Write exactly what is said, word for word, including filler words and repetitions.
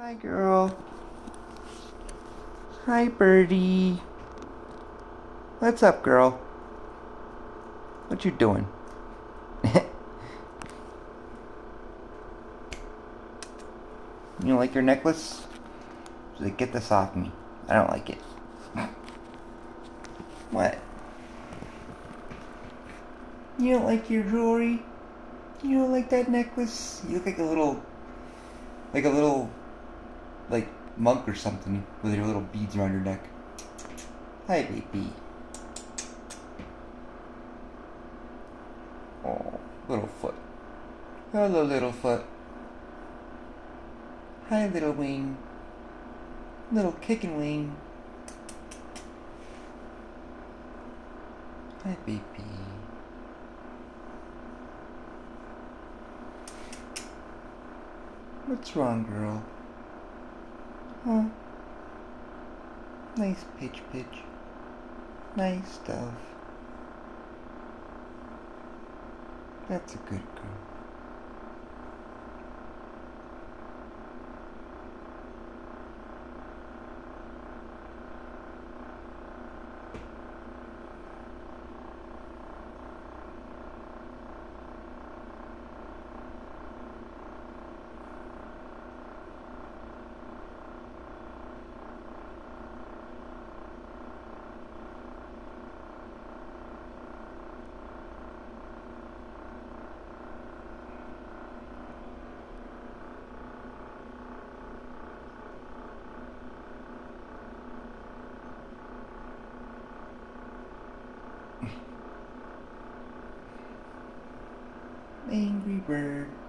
Hi, girl. Hi, birdie. What's up, girl? What you doing? You don't like your necklace? So get this off me. I don't like it. What? You don't like your jewelry? You don't like that necklace? You look like a little, like a little, like monk or something with your little beads around your neck. Hi, baby. Oh, little foot. Hello, little foot. Hi, little wing. Little kicking wing. Hi, baby. What's wrong, girl? Huh? Nice pitch, pitch. Nice stuff. That's a good girl. Angry bird.